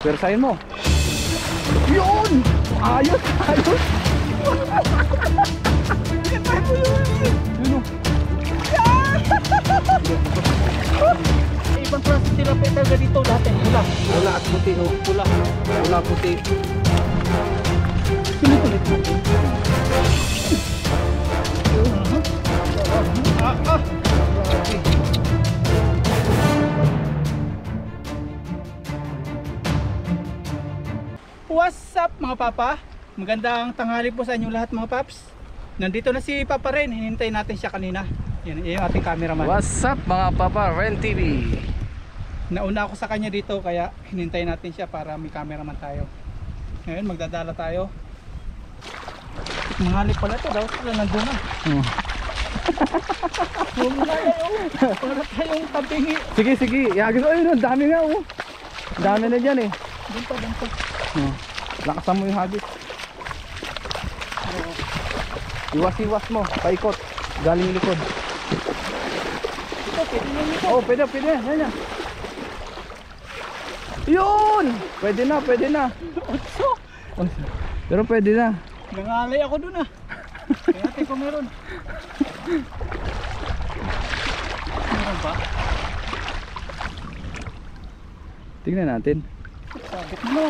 Pwersahin mo. Yun! Ayos! Ayos! Yun o. Ibang klase tilapia talaga dito lahat eh. Pula. Pula at puti o. Pula. Pula puti. Sulit-sulit mo. What's up mga papa? Magandang tanghali po sa inyo lahat mga paps. Nandito na si Papa Ren, hinintay natin siya kanina. Yan yung ating cameraman. What's up mga papa, Ren TV. Nauna ako sa kanya dito kaya hinintay natin siya para may cameraman tayo. Ngayon magdadala tayo. Manghali pala ito, daw sila nandun na. Wala yun, para tayong tabingi. Sige, sige. Iagin ko. Ayun, ang dami nga oh. Ang dami na dyan eh. Doon pa. Lakasan mo yung hagis. Iwas-iwas mo, paikot. Galing likod. Ito, pwede nyo nito. Oh, pwede. Yan yan. Yun! Pwede na. Otso! Pero pwede na. Nangalay ako dun ah. Kaya natin kung meron. Meron ba? Tingnan natin. Sabit naman.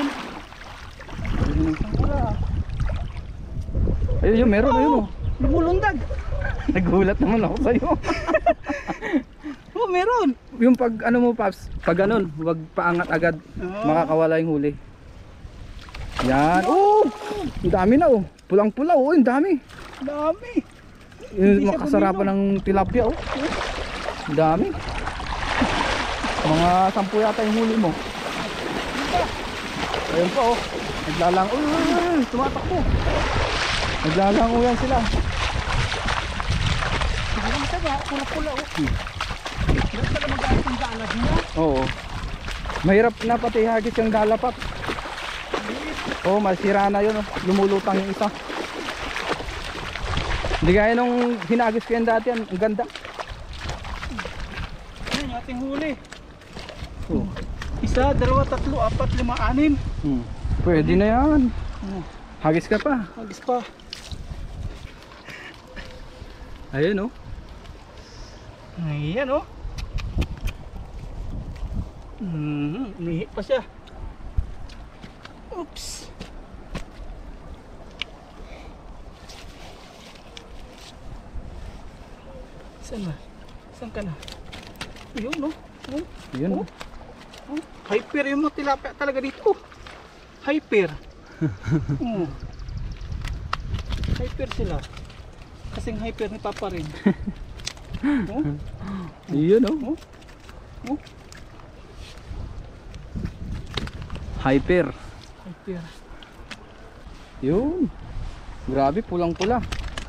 Ayun, meron. Ayun oh. Lumulundag. Nagulat naman ako sa'yo. Oh, meron. Yung pag ano mo Paps, pag ganun, huwag paangat agad, makakawala yung huli. Yan. Oh! Ang dami na oh. Pulang-pula oh, ang dami. Dami. Yung makasarapan ng tilapia oh. Ang dami. Mga 10 yata yung huli mo. Ayun pa oh. Naglalang. Uy, tumatakbo. Naglalango yan sila. Hindi naman siya ba? Pula-pula oh. Meron pala mag-ayos yung dalag niya. Oo. Mahirap na pati hagis yung dalapat. Oo, masira na yun oh. Lumulutang yung isa. Hindi gaya nung hinagis ko yan dati yan. Ang ganda. Yan yung ating huli. Oo. 1, 2, 3, 4, 5, 6. Pwede na yan. Hagis ka pa. Hagis pa. Ayun oh. Ayan oh. Umihi pa siya. Oops. Saan na? Saan ka na? Ayun no. Ayun oh. Hyper yung mga tilapia talaga dito. Hyper. Hyper sila. Kasing hyper ni Papa rin. Ayun oh. Hyper. Hyper. Yun. Grabe, pulang-pula.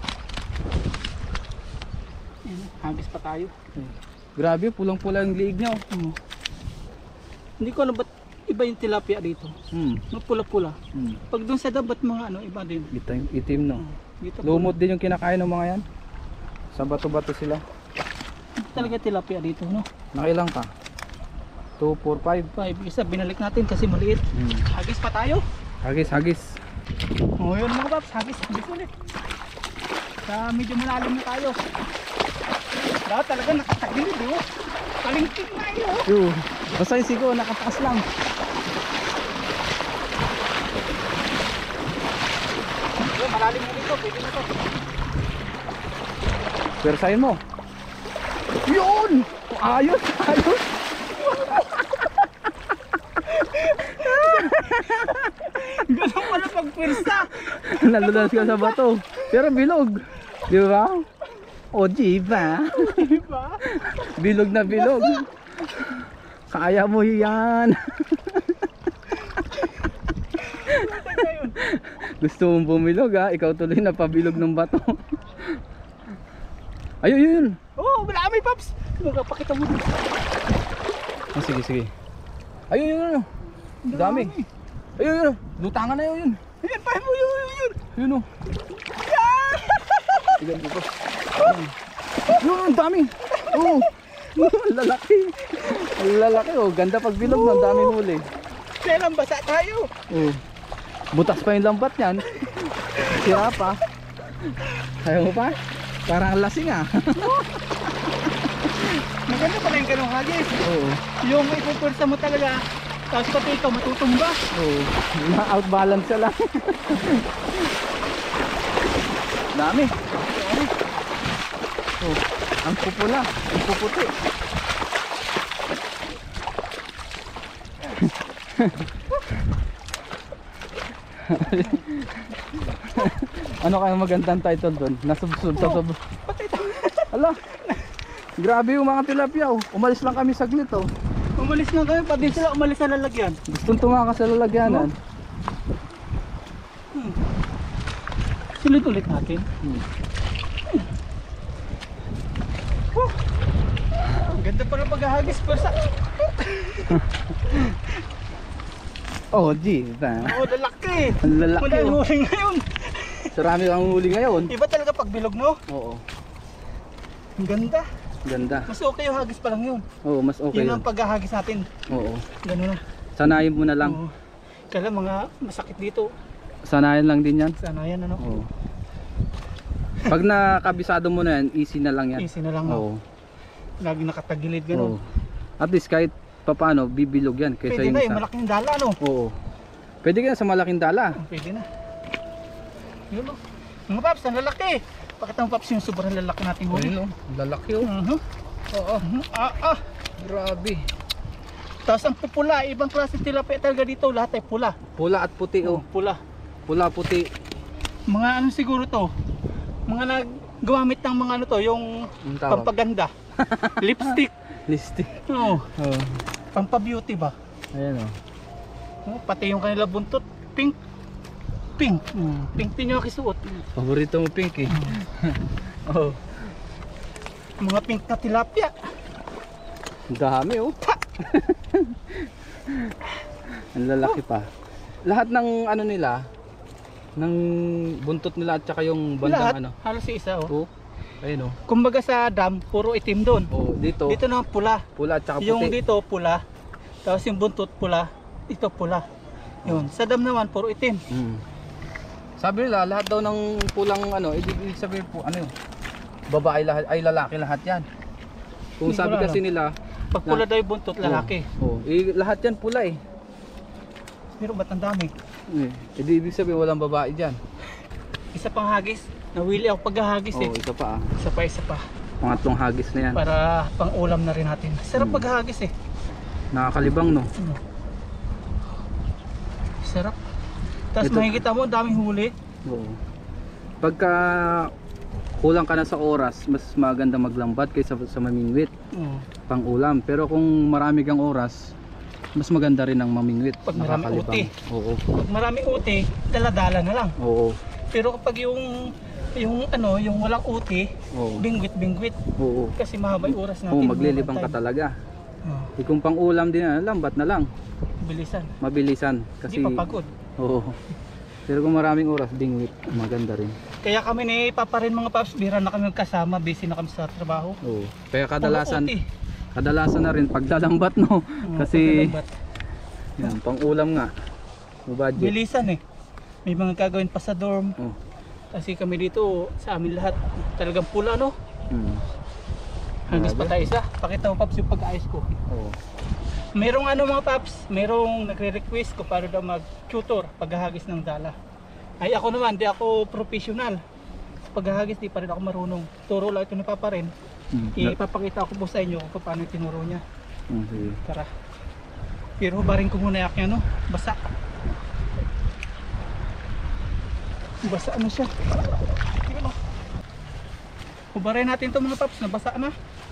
Hagis pa tayo. Grabe, pulang-pula yung liig niya oh. Hindi ko alam ba't iba yung tilapia dito. Pula-pula. Pag doon sa dabat mga ano, iba din. Itim no. Dito Lumot din yung kinakain ng mga yan. Sa bato-bato sila. Ito talaga tilapia dito, no? Nakailang ka? 2, 4, 5. 5. Isa binalik natin kasi maliit. Hagis pa tayo. Hagis. Oh, yun mga paps, hagis ulit. Sa medyo malalim na tayo. Dapat talaga nakatagilid, oh. Kalingking na yun, oh. Yo. Basta yung sigo, nakataas lang. Yun, malalim na dito, pwede na to. Pwersahin mo. Yun! Ayos! Ganun pala pagpwersa. Nalulas ka sa bato. Pero bilog. Di ba? O diba? Diba? Bilog na bilog. Kaya mo yan. Gusto mong bumilog ha? Ikaw tuloy na pabilog ng bato. Ayun. Oh, marami paps. Magpakita mo dito. Oh, sige. Ayun. Dami. Ayun. Lutangan na yun. Ayan pa mo yun. Yun o. Tignan dito. Yun, dami. Oh. Lalaki. Lalaki oh. Ganda pag bilog na. Dami huli. Kailan basa tayo? Oh. Butas pa yung lambat niyan. Sira pa. Ayaw mo pa? Parang ang lasing ah. Maganda pala yung ganong hagis. Oo. Yung ipupwersa mo talaga, tapos pati ikaw matutumba. Oo. Na-outbalance siya lang. Dami. Oh, ang pupula, ang puputi. Ano kaya magandang title doon? Nasubsub sa sub. Patay tayo. Ala. Grabe yung mga tilapia oh. Umalis lang kami saglit oh. Umalis na kami, pati sila umalis sa lalagyan. Gustong tumakas sa lalagyanan. Sulit ulit natin. Ang ganda pala paghahagis pa sa... Oh, gee. Oo, lalaki. Ang lalaki Wala yung oh. huli ngayon. Sarami ang huli ngayon. Iba talaga pag bilog, no? Oo. Ang ganda. Ganda. Mas okay yung hagis pa lang yun. Oo, mas okay Yun yun. ang paghahagis natin. Oo. Ganun na. Sanayin mo na lang. Oo. Kaya mga masakit dito. Sanayan lang din yan. Sana yan, ano? Oo. Pag nakabisado mo na yan, easy na lang yan. Easy na lang, no? Oo. Lagi nakatagilid, ganun. Oo. At least kahit papaano, bibilog yan. Kaysa Pwede yung na, isa. yung malaking dala, no? Oo. Pwede ka sa malaking dala. Pwede na. Yun, no? Mga paps, ang lalaki. Pakita mo, paps, yung sobrang lalaki nating huli. Ayun, oh. Lalaki oh. Oo. Grabe. Tapos ang pupula, ibang klase tilapia talaga dito, lahat ay pula. Pula at puti oh. Pula. Pula, puti. Mga ano siguro to? Mga naggumamit ng mga ano to, yung Ang tawag? pampaganda. Lipstick. Lipstick. Oo. Oh. Pampabeauty ba? Ayan oh. Pati yung kanila buntot, pink. Pink. Pink din yung kisuot. Paborito mo pink eh. Oh. Mga pink na tilapia. Ang dami oh. Ang lalaki pa. Lahat ng ano nila, ng buntot nila at saka yung bandang Lahat, ano. halos isa oh. Oh. Ayun oh. Kumbaga sa dam, puro itim doon. Oh, dito. Dito naman pula. Pula at saka puti. Yung dito pula. Tapos yung buntot pula. Ito pula. Yun. Sa dam naman puro itim. Sabi nila lahat daw ng pulang ano, ibig sabihin po ano yun? Babae lahat ay lalaki lahat 'yan. Kung Hindi ko sabi alam. kasi nila Pag pula daw yung buntot, lalaki. lahat 'yan pula eh. Pero ba't ang dami? Ibig sabihin walang babae diyan. Isa pang hagis. Nawili ako paghahagis eh. Isa pa ah. Isa pa. Pangatlong hagis na 'yan. Para pang ulam na rin natin. Sarap paghahagis eh. Nakakalibang no. Sarap. Tapos Ito. makikita mo, daming huli. Oo. Pagka kulang ka na sa oras, mas maganda maglambat kaysa sa mamingwit, pang ulam. Pero kung marami kang oras, mas maganda rin ang mamingwit. Pag marami Nakakalibang. uti. Oo. Pag marami uti, dala-dala na lang. Oo. Pero kapag yung walang uti, Oo. bingwit-bingwit. Oo. Kasi mahaba yung oras natin. Oo, maglilibang ka talaga. Kung pang ulam din na, lambat na lang. Bilisan. Mabilisan kasi Hindi pa pagod. Oo. Pero kung maraming oras, dingwit, maganda rin. Kaya kami ni Papa rin mga paps, bira na kami magkasama, busy na kami sa trabaho. Oo. Kaya kadalasan Puro uti. kadalasan na rin pagdalambat no. Kasi Pagdalambat. yan, pang ulam nga. No budget. Bilisan eh. May mga gagawin pa sa dorm. Oh. Kasi kami dito, sa amin lahat, talagang pula no. Hanggang pa Grabe. tayo isa. Pakita mo paps yung pag-ayos ko. Oo. Merong ano mga paps, merong nagre-request ko para daw mag-tutor paghahagis ng dala. Ay ako naman, di ako professional. Sa paghahagis, di pa rin ako marunong. Turo lang ito ni Papa rin. Ipapakita ko po sa inyo kung paano yung tinuro niya. Okay. Tara. Pero hubarin ko muna yak niya no, basa. Basa na siya. Tingnan mo. Hubarin natin to mga paps, nabasa na.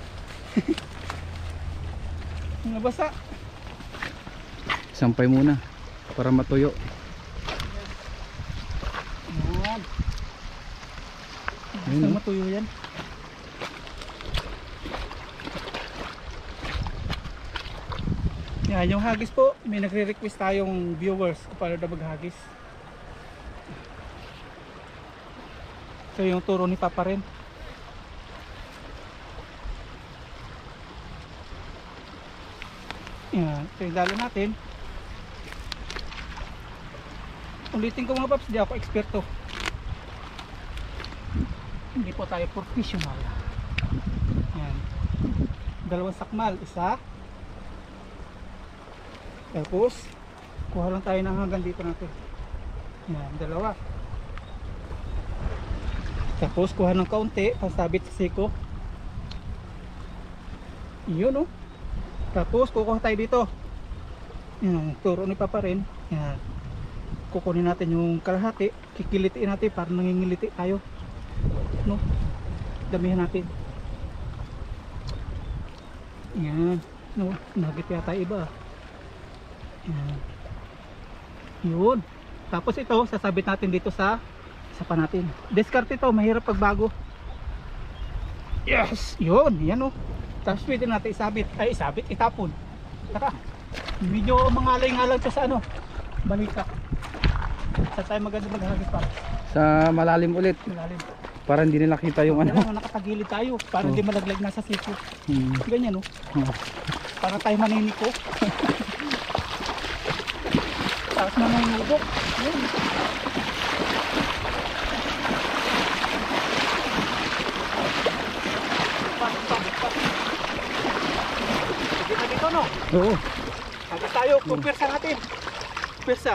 Nabasa. Sampay muna para matuyo. Yan. Ayun, Gusto no? matuyo yan. Yan, yung hagis po, may nagre-request tayong viewers kung paano daw maghagis. So yung turo ni Papa rin. Yan, ito yung dala natin. Ulitin ko mga paps, di ako eksperto. Hindi po tayo professional. Yan. Dalawang sakmal, isa. Tapos kuha lang tayo ng hanggang dito natin. Yan, dalawa. Tapos kuha ng kaunti, pasabit sa siko. Yun oh. Tapos kukuha tayo dito. Yan, turo ni Papa rin. Yan. Kukunin natin yung kalahati, kikilitiin natin para nangingiliti tayo. No? Damihan natin. Yan. No, nagit yata iba. Yan. Yun. Tapos ito, sasabit natin dito sa isa pa natin. Discard ito, mahirap pagbago. Yes! Yun, yan o. Tapos pwede natin isabit. Ay, isabit, itapon. Saka, medyo mangalay-ngalay ito sa ano, balika. Sa tayo maganda maghagis pa. Sa malalim ulit. Malalim. Para hindi nila kita yung ano. Kailangan nakatagilid tayo. Para hindi malaglag na sa siko. Ganyan o. Para tayo maniniko. Tapos manunubok. Yun. Sige na dito no? Oo. Sabi tayo, pupirsa natin. Pupirsa.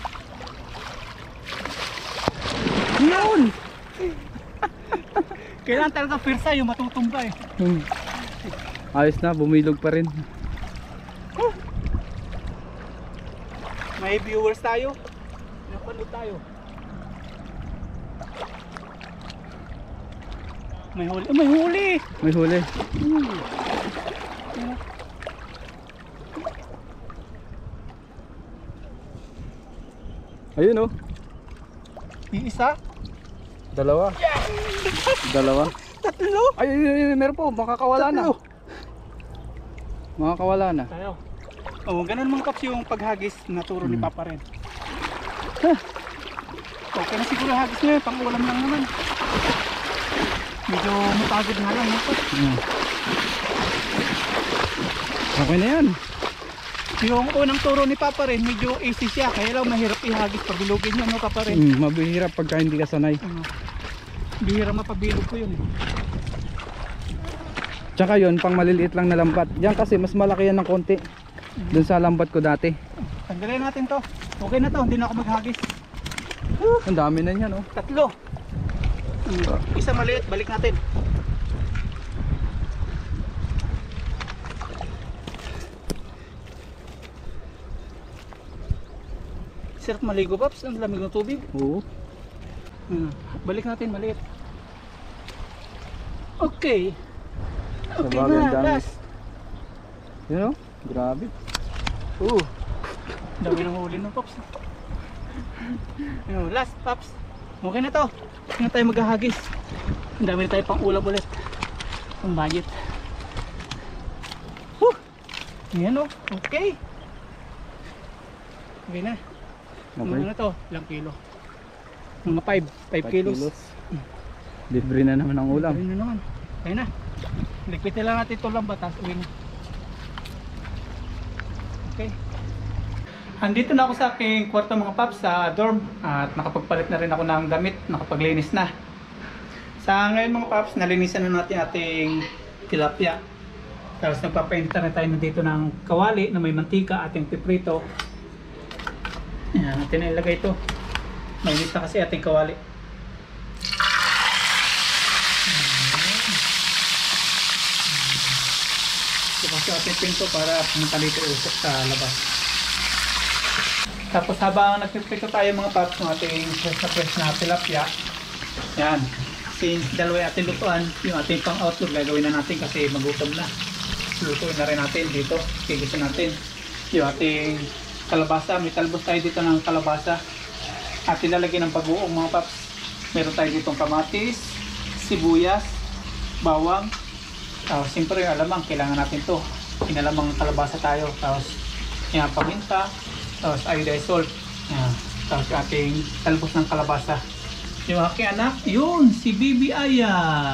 Yun! Kailangan talaga pirsa yung matutumba eh. Ayos na, bumilog pa rin. May viewers tayo. Napanood tayo. May huli. Oh, may huli! May huli. Ayun oh. Isa. Dalawa. Dalawa. Tatlo. Ay, meron po. Makakawala na. Makakawala na. Tayo. Oh, ganun mga paps yung paghagis na turo ni Papa rin. Okay na siguro hagis nyo, pang ulam lang naman. Medyo mapagod nga lang. Okay na yan. Yung unang turo ni Papa rin, medyo easy siya. Kaya lang mahirap ihagis pabilugin nyo, no Papa rin? Mabihirap pagka hindi ka sanay. Bihira mapabilog ko yun eh. Tsaka yun, pang maliliit lang na lambat. Diyan kasi mas malaki yan ng konti. Dun sa lambat ko dati. Tanggalin natin to. Okay na to, hindi na ako maghagis. Ang dami na yan oh. Tatlo. Isa maliit, balik natin. Sarap maligo paps, ang lamig ng tubig. Oo. Balik natin, maliit. Okay. Okay Sabagay, ang na, dami. last. Yun oh, grabe. Dami ng huli ng paps. Last paps. Okay na to. Hindi na tayo maghahagis. Ang dami na tayo pang ulam ulit. Ang budget. Yan o. Okay. Okay na. Okay. Ano na to? Ilang kilo? Mga 5 kilos. Libre na naman ang ulam. Libre na naman. Kaya na. Liquitin lang natin ito lang batas. Uwi na. Okay. Andito na ako sa aking kwarto mga paps sa dorm. At nakapagpalit na rin ako ng damit. Nakapaglinis na. Sa ngayon mga paps, nalinisan na natin ating tilapia. Tapos nagpapainita na tayo na dito ng kawali na may mantika, ating piprito. Ayan, natin na ilagay ito. Mainit na kasi ating kawali. Ito ating pinto para pumunta dito usok sa labas. Tapos habang nagpiprito tayo mga paps ng ating fresh na tilapia. Yan. Since dalawa yung ating lutuan, yung ating pang outlook gagawin na natin kasi magutom na. Lutuin na rin natin dito. Kigisa natin yung ating kalabasa. May talbos tayo dito ng kalabasa. At ilalagay ng pag-uong mga paps. Meron tayo ditong kamatis, sibuyas, bawang. Tapos siyempre alamang kailangan natin to. Inalamang kalabasa tayo. Tapos yung paminta. Tapos iodized salt. Yan. Tapos yung ating talbos ng kalabasa. Yung aking anak, yun, si Bibi Aya.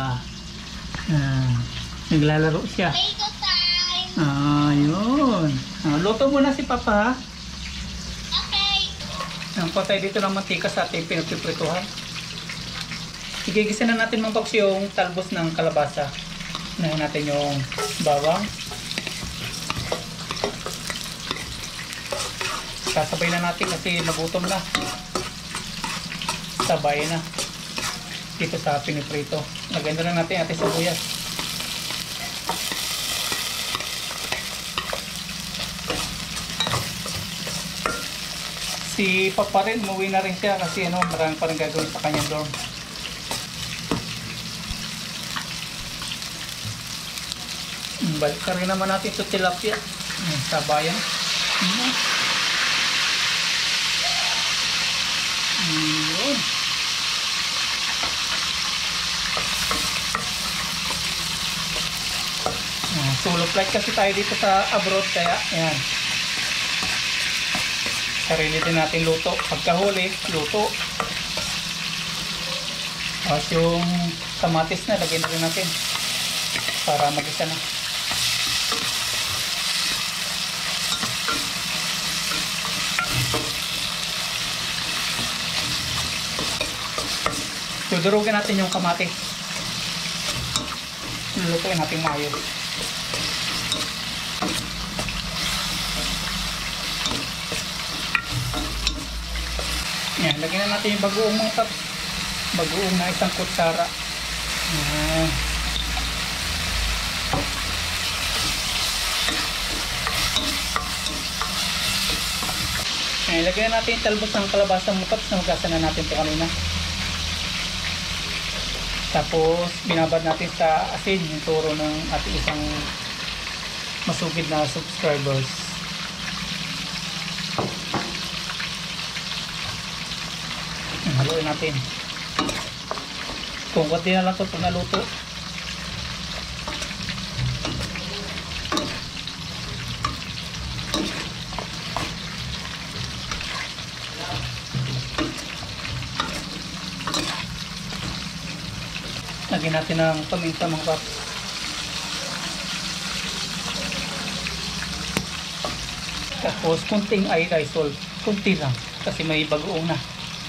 Naglalaro siya. Lego time! Yun. Luto muna si Papa. Okay. Nangkuha tayo dito ng mantika sa ating pinagpiprituhan. Igigisa na natin mga paps yung talbos ng kalabasa. Unahin natin yung bawang. Sasabay na natin kasi nagutom na. Sabay na. Dito sa piniprito. Lagyan na natin ating sibuyas. Si Papa rin, umuwi na rin siya kasi marami pa rin gagawin sa kanyang dorm. Balik ka rin naman natin ito tilapia. Sabayan. Yun. Solo flight kasi tayo dito sa abroad kaya ayan. Sarili din natin luto. Pagkahuli, luto. Tapos yung kamatis na, lagyan na rin natin para mag-isa na. Dudurugin natin yung kamatis. Lulutuin natin maayos. Yan, lagyan na natin yung bagoong mga paps. Bagoong na isang kutsara. Yan. Yan, lagyan na natin yung talbos ng kalabasa mga paps na magasan na natin ito kanina. Tapos binabad natin sa asin yung turo ng ating isang masugid na subscribers. Haluin natin. Kung konti na lang ito pag naluto. Lagyan natin ng paminta mga paps. Tapos kunting isol. Kunti lang kasi may bagoong na.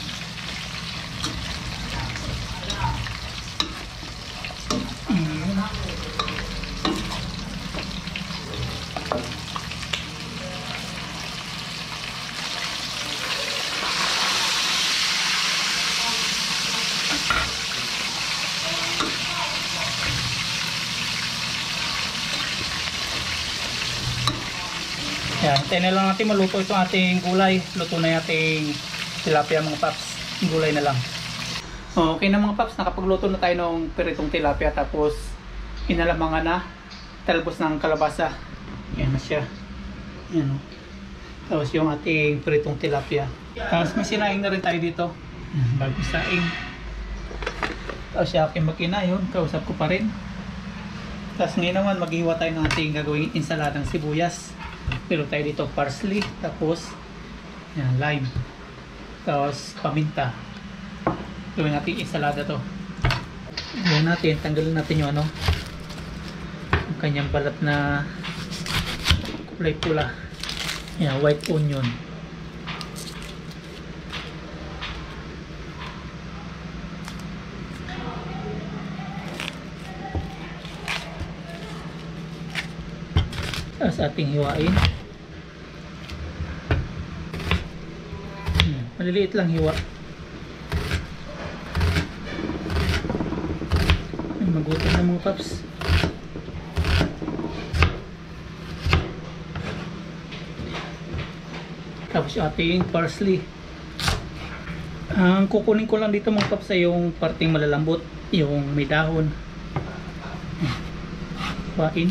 Yan, tayo na lang natin maluto itong ating gulay. Luto na yung ating tilapia mga paps. Gulay na lang. Okay na mga paps, nakapagluto na tayo ng piritong tilapia. Tapos inalamangan na talbos ng kalabasa. Yan na siya. Yan, tapos yung ating piritong tilapia. Tapos may sinaing na rin tayo dito. Bago saing. Tapos siya aking makina yun. Kausap ko pa rin. Tapos ngayon naman maghiwa tayo ng ating gagawing insaladang sibuyas. Pero tayo dito parsley, tapos yan, lime, tapos paminta. Gawin natin ensalada to. Gawin natin, tanggalin natin yung yung kanyang balat na kulay pula. Yan, white onion. Tapos ating hiwain. Maliliit lang hiwa. Magutom na mga paps. Tapos ating parsley. Ang kukunin ko lang dito mga paps ay yung parting malalambot, yung may dahon. Hiwain.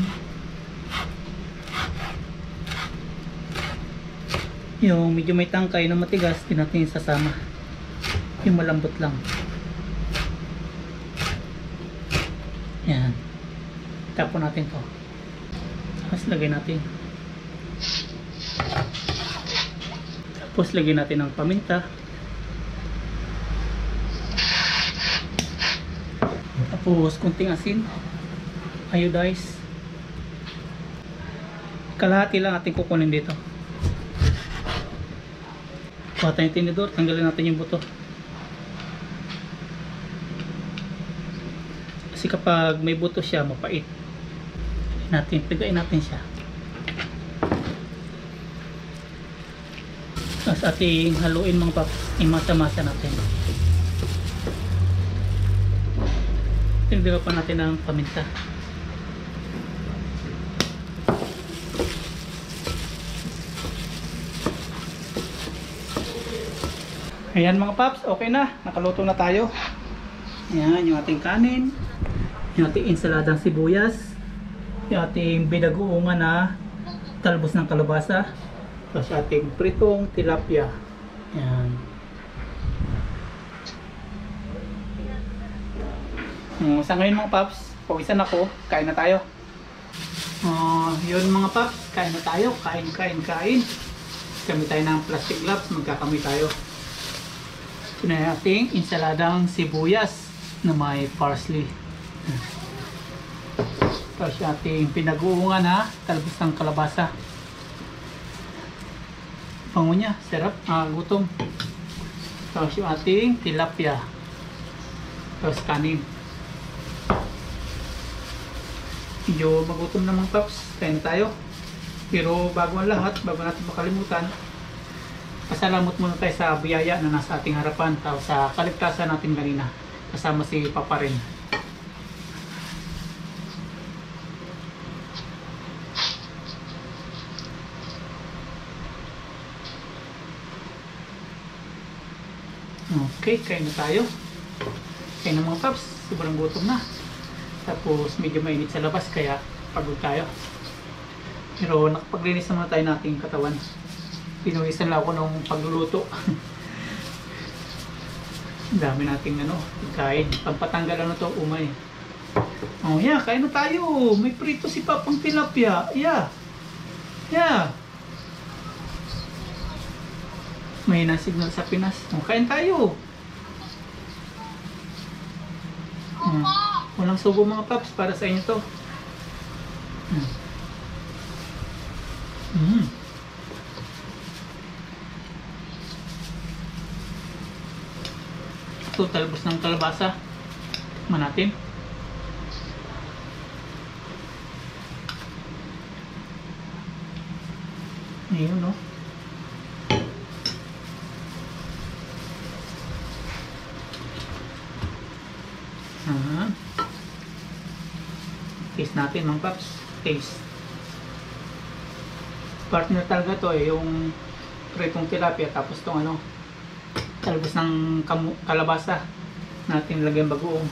Yung medyo may tangkay na matigas, din natin sasama. Yung malambot lang. Yan. Tapon natin to. Tapos lagay natin. Tapos lagyan natin ng paminta. Tapos kunting asin. Iodize. Kalahati lang ating kukunin dito. Kuha tayong tinidor, tanggalin natin yung buto. Kasi kapag may buto siya, mapait. Pigain natin siya. Tapos ating haluin mga paps, imasa-masa natin. Tinidor pa natin ang paminta. Ayan mga paps, okay na. Nakaluto na tayo. Ayan, yung ating kanin. Yung ating ensaladang sibuyas. Yung ating binagoongan na talbos ng kalabasa. Tapos ating pritong tilapia. Ayan. Sa ngayon mga paps, pawisan ako. Kain na tayo. Yun mga paps, kain na tayo. Kain. Kami tayo ng plastic gloves. Magkakamay tayo. Ito na ating ensaladang sibuyas na may parsley. Tapos ating pinaguungan na talbos ng kalabasa. Bango niya, sarap, gutom. Tapos yung ating tilapia. Tapos kanin. Medyo magutom na mga paps, kain tayo. Pero bago ang lahat, bago natin makalimutan, pasalamat muna tayo sa biyaya na nasa ating harapan, tapos sa kaligtasan natin kanina kasama si Papa rin. Okay, kain na tayo. Kain na mga paps, sobrang gutom na. Tapos medyo mainit sa labas kaya pagod tayo. Pero nakapaglinis naman tayo nating katawan. Pinuwisan lang ako ng pagluluto. Dami nating kain. Pampatanggal to, umay. Oh yeah, kain na tayo. May prito si Papang tilapia. Yeah. May na-signal sa Pinas. Oh, kain tayo. Walang subo mga paps, para sa inyo to. Ito, talbos ng kalabasa. Tikman natin. Ayun, no? Taste natin mga paps. Taste. Partner talaga to yung pritong tilapia, tapos tong talbos ng kalabasa natin lagyan bagoong.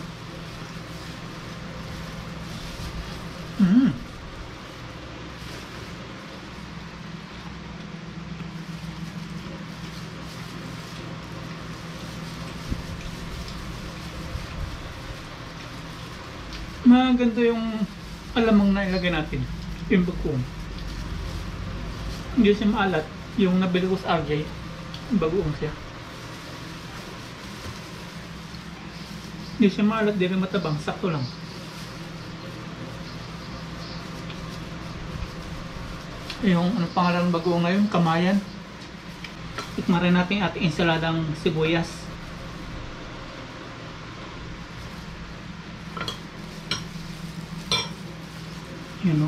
Maganda yung alamang na ilagay natin, yung bagoong. Hindi siya maalat. Yung nabili ko sa RJ, bagoong siya. Hindi siya maalat, di rin matabang, sakto lang. Yung pangalan ng bagoong ngayon, kamayan. Tikman rin natin ating ensaladang sibuyas. Yun o.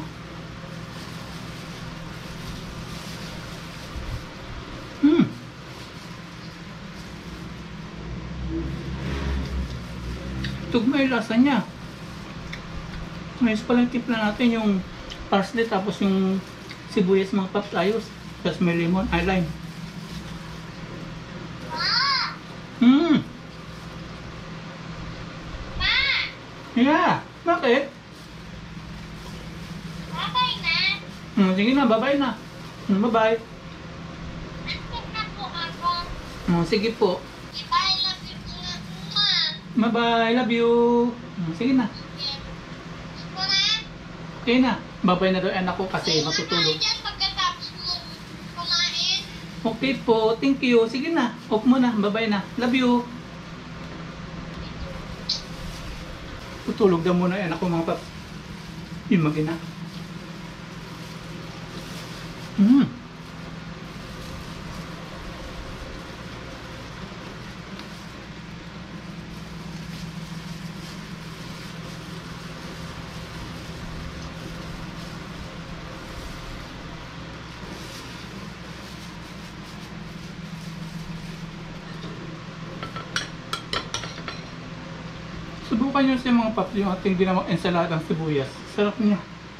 Tugma yung lasa niya. Ngayon pala yung timpla natin yung parsley, tapos yung sibuyas mga paps, ayos. Tapos may lemon, lime. Yeah, bakit? Babay na. Sige na, bye-bye na. Bye-bye. Antok na po ako. Sige po. Bye, love you po na po, ma. Bye-bye, love you. Sige na. Okay. Ito na. Okay na. Bye-bye na daw anak ko kasi matutulog. Dyan pagkatapos mo kumain. Okay po, thank you. Sige na, off mo na. Bye-bye na. Love you. Tutulog daw muna anak ko mga paps. Yung mag-ina. Subukan nyo siya mga paps, yung ating ginawang ensaladang sibuyas. Sarap niya.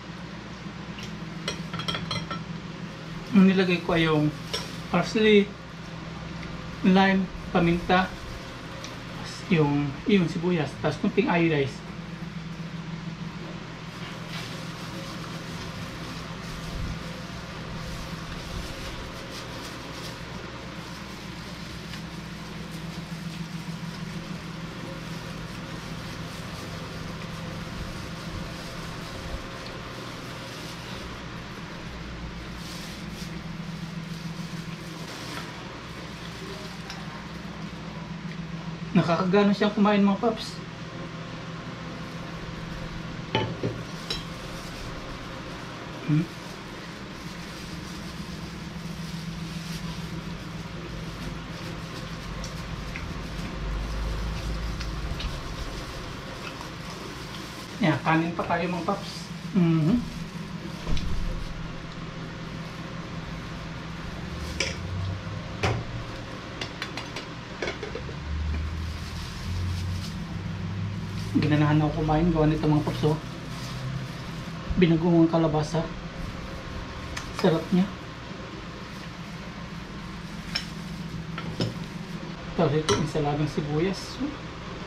Ang nilagay ko ay yung parsley, lime, paminta, yung sibuyas, tapos kunting iodized. Nakakagana siyang kumain mga paps. Yan, kanin pa tayo mga paps. Ginanahan ako kumain, gawa nito mga paps, oh. Binagong ang kalabasa. Sarap niya. Tapos ito, ensaladang sibuyas. Oh.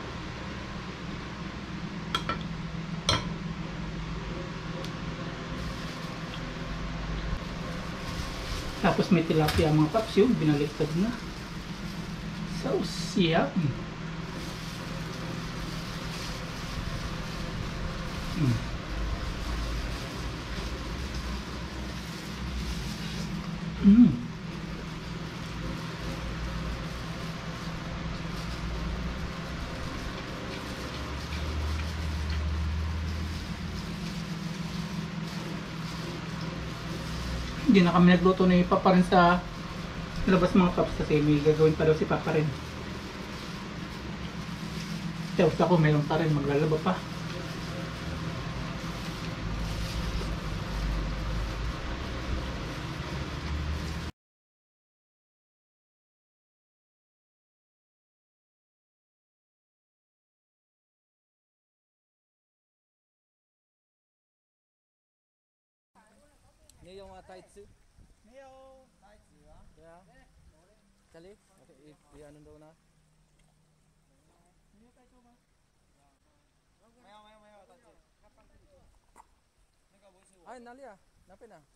Tapos may tilapia mga paps, yun, binaliktad na. So, siya. Hindi na kami nagluto ni Papa rin sa labas mga paps kasi may gagawin pa daw si Papa rin. Tapos ako meron pa rin, maglalaba pa. Ini yung taitsu. Mayo. Ya. Kali? Okay, ano daw na? Ay, nalia. Napin na.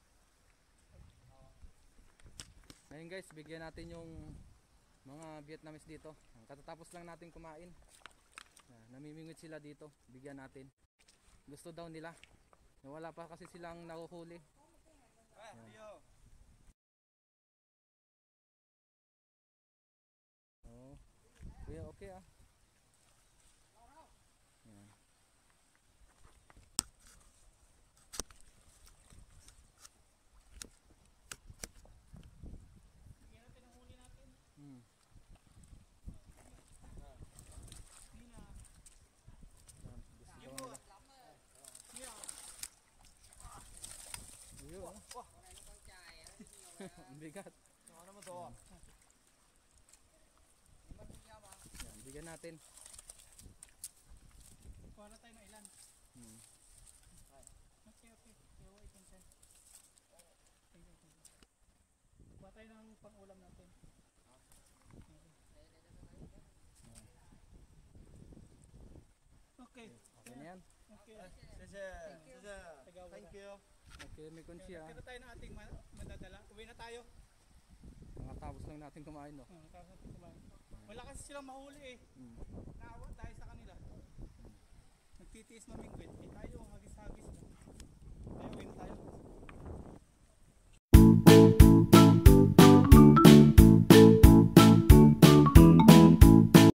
Ngayon guys, bigyan natin yung mga Vietnamese dito. Katatapos lang natin kumain. Namimingwit sila dito. Bigyan natin. Gusto daw nila. Wala pa kasi silang nakuhuli. Oh. Yeah, okay ah. Yan. Ang bigat. Ano mo to? Yan, bigyan natin. Kuha na tayo ng ilan. Okay. Kuha tayo ng pang-ulam natin. Okay. Okay na yan. Okay. Thank you. Okay, may kunsiya. Kaya tayo ng ating madadala. Uwi na tayo. Nakatapos lang natin kumain, no? Tapos natin kumain. Wala kasi silang mahuli eh. Naawa tayo sa kanila. Nagtitiis mamingwit. Eh tayo